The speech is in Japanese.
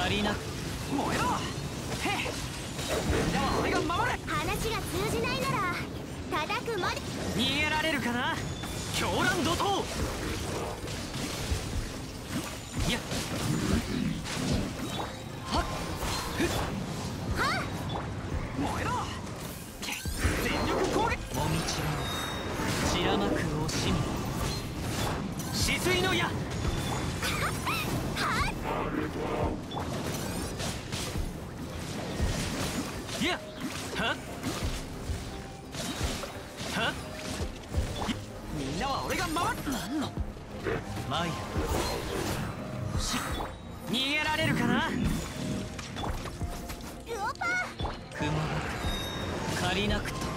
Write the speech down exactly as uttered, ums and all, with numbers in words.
借りなく燃えろ。へえ、では俺が守れ。 話が通じないなら叩くまで。 逃げられるかな。狂乱怒涛。いやはっふっはっ、 燃えろ。全力攻撃。もみちら散らまく惜しみ。止水の矢。 はっ、 いやはっはっ、みんなは俺が守る。何のマイヤし逃げられるかな。 ウオパくまなく借りなくと